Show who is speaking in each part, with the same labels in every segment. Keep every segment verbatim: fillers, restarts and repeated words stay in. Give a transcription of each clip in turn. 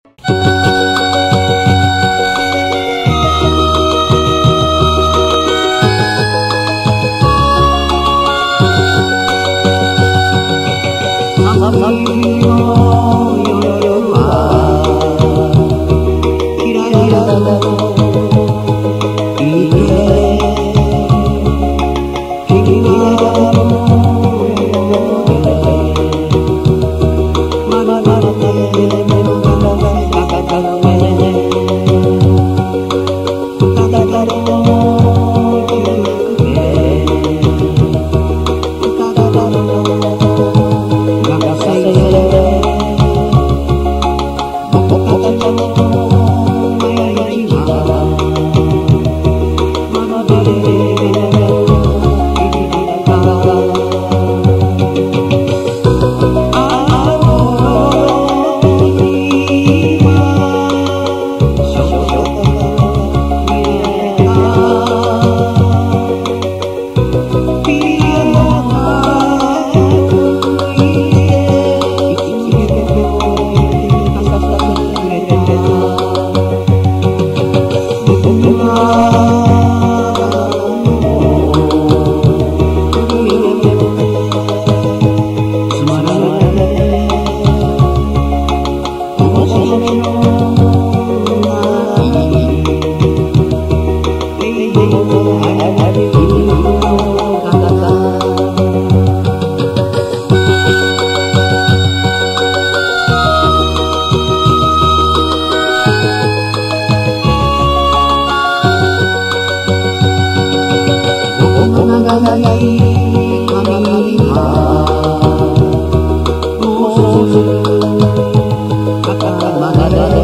Speaker 1: まだ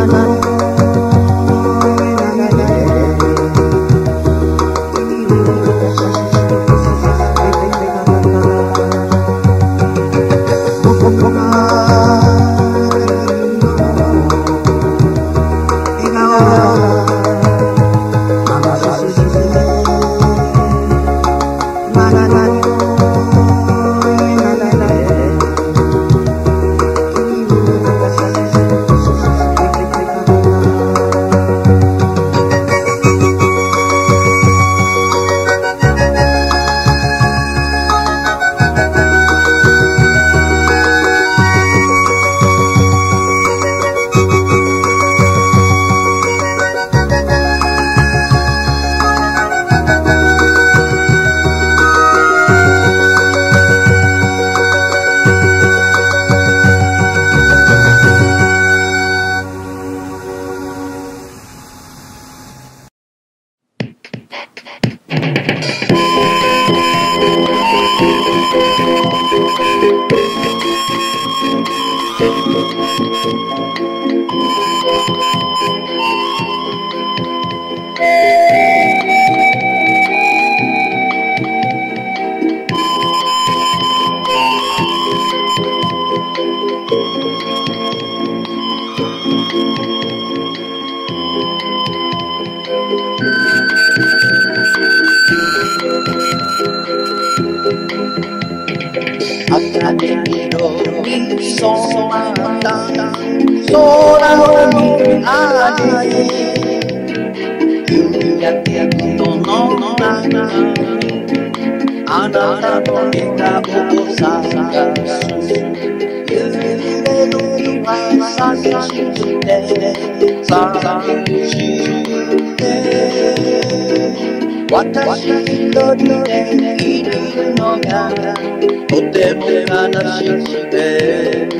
Speaker 1: 茜色に染まった空を見上げ、夕焼け雲の中にあなたの笑顔を探す。揺れるは寂しくて寂しくて私一人でいるのがとても悲しくて、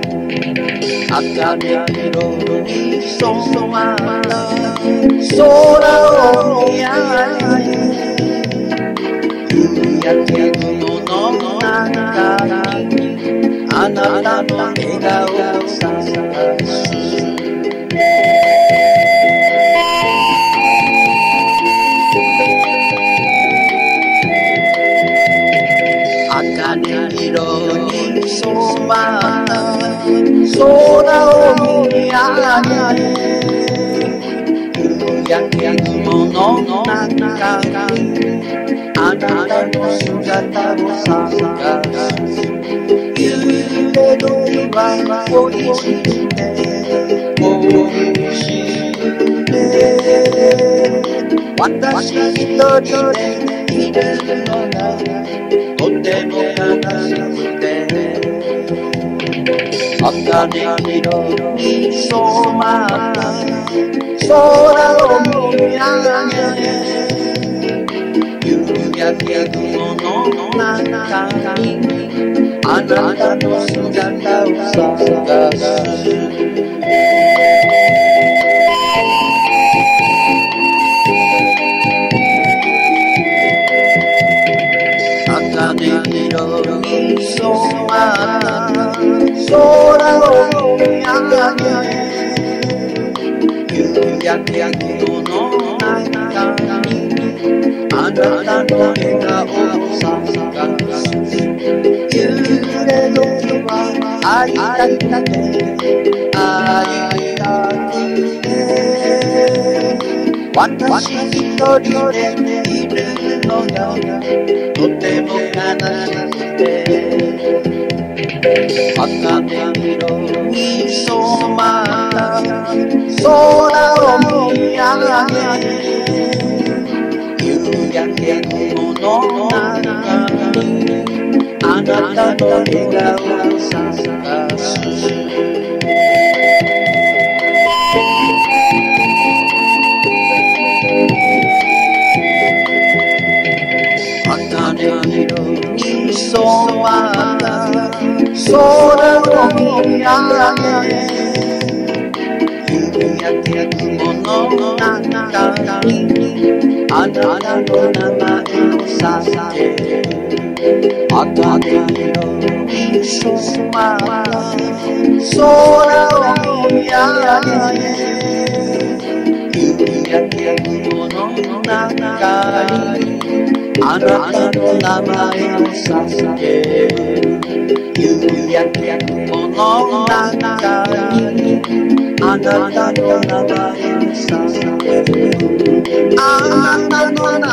Speaker 1: 茜色に染まった空を見上げ、夕焼け雲の中にあなたの笑顔を探す。茜色に染まった空を見上げ、夕焼け雲の中にあなたの姿を探す。揺れるは恋して恋して私一人でいるのがとても悲しくて、茜色に染まった空を見上げ、夕焼け雲の中にあなたの姿を探す。茜色に染まった空を見上げ、夕焼け雲の中にあなたの笑顔を探す。揺れ時は会いたくて会いたくて私一人でいるのがとても悲しくて、茜色に染まった空を見上げ、夕焼け雲の中にあなたの笑顔を探す。茜色に染まった空を見上げ、夕焼け雲の中にあなたの名前を叫べ、茜色に染まった空を見上上げ夕焼け雲の中にあなたの名前を叫ぶ夕焼け雲の中にあなたの名前を叫ぶあなたの名